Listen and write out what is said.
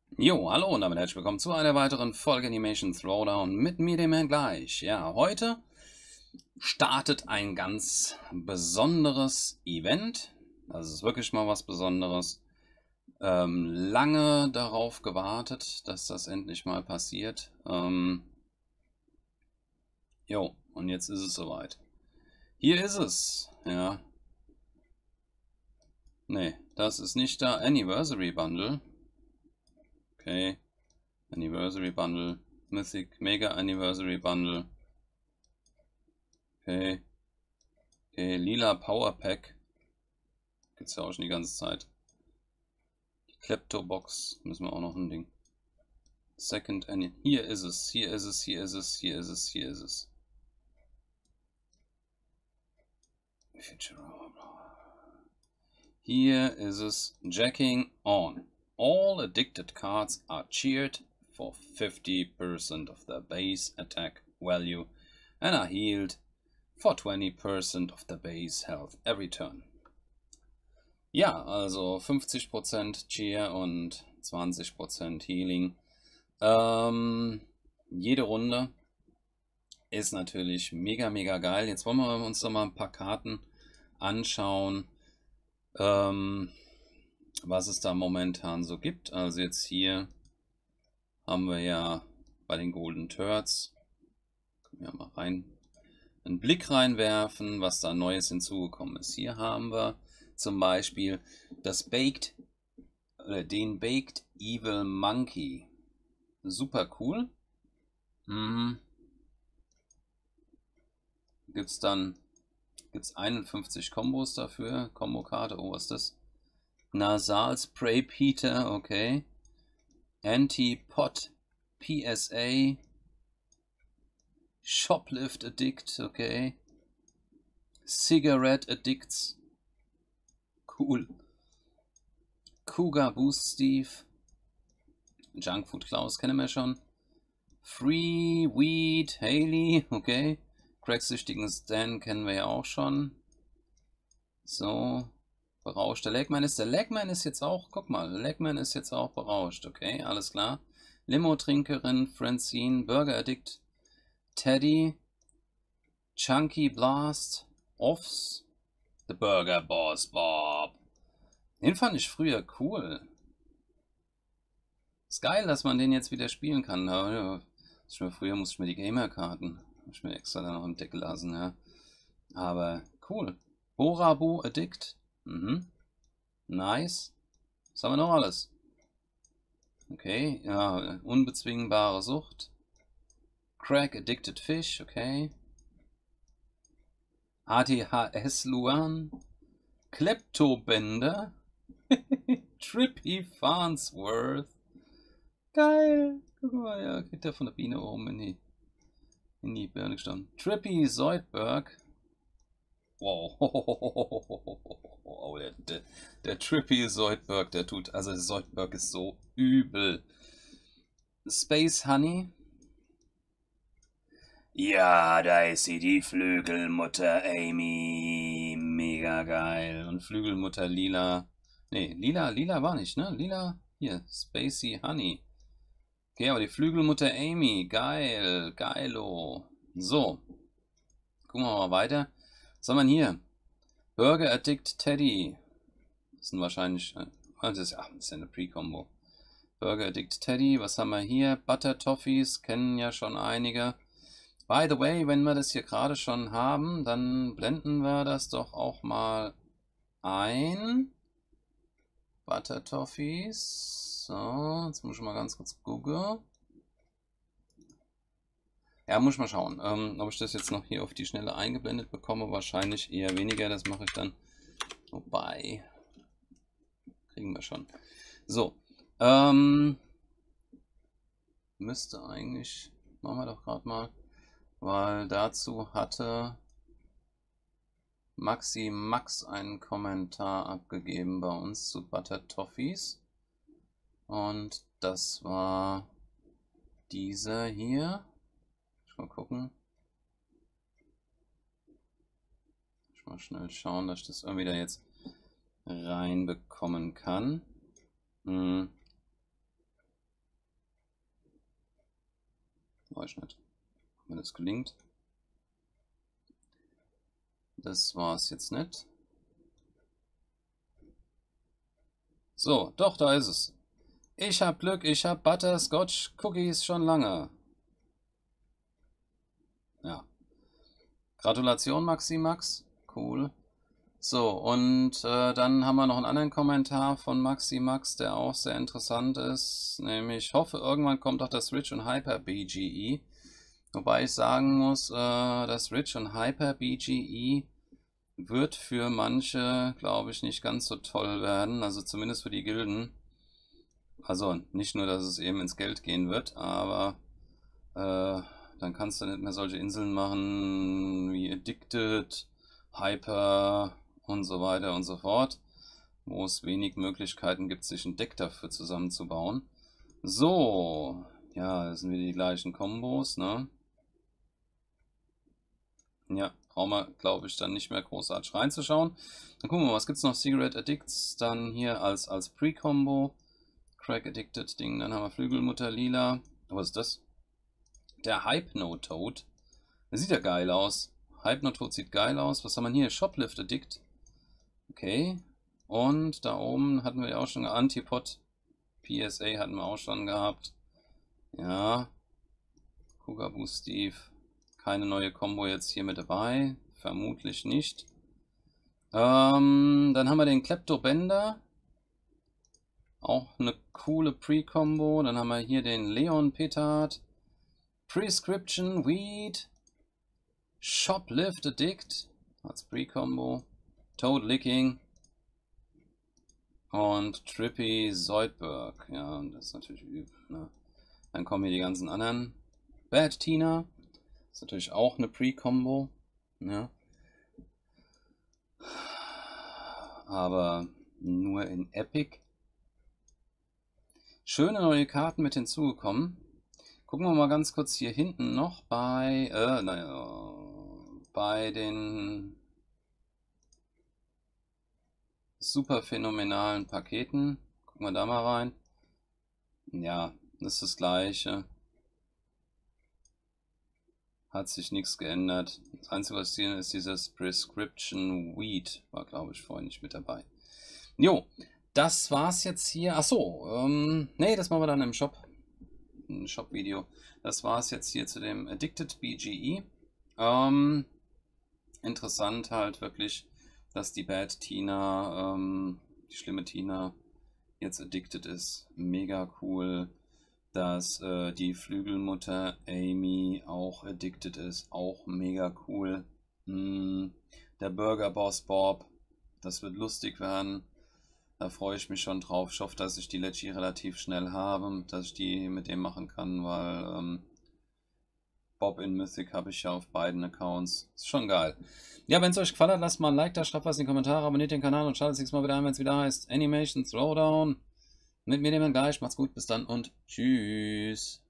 Jo, hallo und damit herzlich willkommen zu einer weiteren Folge Animation Throwdown mit mir, dem Herrn Gleich. Ja, heute startet ein ganz besonderes Event. Das ist wirklich mal was Besonderes. Lange darauf gewartet, dass das endlich mal passiert. Jo, und jetzt ist es soweit. Hier ist es. Ja. Nee, das ist nicht der Anniversary Bundle. Okay. Anniversary Bundle. Mythic Mega Anniversary Bundle. Okay. Okay, lila Power Pack. Gibt's ja auch schon die ganze Zeit. Die Klepto-Box müssen wir auch noch ein Ding. Second Annie. Hier ist es, hier ist es, hier ist es, hier ist es, hier ist es. Hier ist es. Jacking on. All addicted cards are cheered for 50% of their base attack value and are healed for 20% of the base health every turn. Ja, also 50% Cheer und 20% Healing. Jede Runde ist natürlich mega, mega geil. Jetzt wollen wir uns noch mal ein paar Karten anschauen, was es da momentan so gibt. Also jetzt hier haben wir ja bei den Golden Turds, können wir mal einen Blick reinwerfen, was da Neues hinzugekommen ist. Hier haben wir zum Beispiel den Baked Evil Monkey. Super cool. Gibt's 51 Kombos dafür. Kombokarte, oh, was ist das? Nasal Spray Peter, okay. Anti-Pot PSA. Shoplift Addict, okay. Cigarette Addicts. Cool. Cougar Boost Steve. Junkfood Klaus kennen wir schon. Free Weed Haley, okay. Cracksüchtigen Stan kennen wir ja auch schon. So. Berauscht. Der Legman ist jetzt auch, guck mal, Legman ist jetzt auch berauscht, okay, alles klar. Limo-Trinkerin, Francine, Burger Addict, Teddy, Chunky Blast, Offs, The Burger Boss Bob. Den fand ich früher cool. Ist geil, dass man den jetzt wieder spielen kann. Früher musste ich mir die Gamer-Karten, hab ich mir extra dann noch im Deck lassen, ja. Aber cool. Borabu Addict. Nice. Was haben wir noch alles? Okay, ja, unbezwingbare Sucht. Crack Addicted Fish, okay. ADHS Luan. Kleptobänder. Trippy Farnsworth. Geil. Guck mal, ja, geht der von der Biene oben in die Birne gestanden. Trippy Zoidberg. Wow. Oh, der Trippy Zoidberg, also Zoidberg ist so übel. Space Honey. Ja, da ist sie, die Flügelmutter Amy. Mega geil. Und Flügelmutter Lila. Ne, Lila war nicht, ne? Lila, hier, Spacey Honey. Okay, aber die Flügelmutter Amy. Geil, geilo. So. Gucken wir mal weiter. Was haben wir denn hier? Burger Addict Teddy. Das sind wahrscheinlich. Das ist ja eine Pre-Kombo. Burger Addict Teddy. Was haben wir hier? Butter Toffees. Kennen ja schon einige. By the way, wenn wir das hier gerade schon haben, dann blenden wir das doch auch mal ein. Butter Toffees. So, jetzt muss ich mal ganz kurz gucken. Ja, muss ich mal schauen, ob ich das jetzt noch hier auf die Schnelle eingeblendet bekomme. Wahrscheinlich eher weniger, das mache ich dann. Wobei, kriegen wir schon. So, müsste eigentlich, machen wir doch gerade mal, weil dazu hatte Maxi Max einen Kommentar abgegeben bei uns zu Butter Toffees. Und das war dieser hier. Mal gucken. Ich mal schnell schauen, dass ich das irgendwie da jetzt reinbekommen kann. Weiß ich nicht, wenn das gelingt. Das war es jetzt nicht. So, doch, da ist es. Ich hab Glück, ich hab Butterscotch Cookies schon lange. Ja. Gratulation, Maximax. Cool. So, und dann haben wir noch einen anderen Kommentar von Maximax, der auch sehr interessant ist. Nämlich, ich hoffe, irgendwann kommt auch das Rich und Hyper BGE. Wobei ich sagen muss, das Rich und Hyper BGE wird für manche, glaube ich, nicht ganz so toll werden. Also zumindest für die Gilden. Also nicht nur, dass es eben ins Geld gehen wird, aber dann kannst du nicht mehr solche Inseln machen wie Addicted, Hyper und so weiter und so fort, wo es wenig Möglichkeiten gibt, sich ein Deck dafür zusammenzubauen. So, ja, das sind wieder die gleichen Kombos, ne? Ja, brauchen wir, glaube ich, dann nicht mehr großartig reinzuschauen. Dann gucken wir mal, was gibt es noch? Cigarette Addicts, dann hier als Pre-Combo. Crack Addicted Ding, dann haben wir Flügelmutter Lila. Was ist das? Der Hypnotoad. Der sieht ja geil aus. Hypnotoad sieht geil aus. Was haben wir hier? Shoplift Addict. Okay. Und da oben hatten wir ja auch schon Antipod. PSA hatten wir auch schon gehabt. Ja. Kugaboo Steve. Keine neue Combo jetzt hier mit dabei. Vermutlich nicht. Dann haben wir den Kleptobender. Auch eine coole Pre-Combo. Dann haben wir hier den Leon Petard. Prescription Weed. Shoplift Addict als Pre-Combo. Toad Licking. Und Trippy Zoidberg. Ja, das ist natürlich übel. Ne? Dann kommen hier die ganzen anderen. Bad Tina. Das ist natürlich auch eine Pre-Combo. Ja. Aber nur in Epic. Schöne neue Karten mit hinzugekommen. Gucken wir mal ganz kurz hier hinten noch bei den super phänomenalen Paketen. Gucken wir da mal rein. Ja, das ist das gleiche. Hat sich nichts geändert. Das Einzige, was hier ist, dieses Prescription Weed. War, glaube ich, vorhin nicht mit dabei. Jo, das war's jetzt hier. Achso, nee, das machen wir dann im Shop. Ein Shop-Video. Das war's jetzt hier zu dem Addicted BGE. Interessant halt wirklich, dass die Bad Tina, die schlimme Tina, jetzt addicted ist. Mega cool. Dass die Flügelmutter Amy auch addicted ist. Auch mega cool. Der Burger Boss Bob. Das wird lustig werden. Da freue ich mich schon drauf. Ich hoffe, dass ich die Leggy relativ schnell habe, dass ich die mit dem machen kann, weil Bob in Mythic habe ich ja auf beiden Accounts. Ist schon geil. Ja, wenn es euch gefallen hat, lasst mal ein Like da, schreibt was in die Kommentare, abonniert den Kanal und schaltet das nächste Mal wieder ein, wenn es wieder heißt Animation Throwdown. Mit mir, dem Geist. Macht's gut, bis dann und tschüss.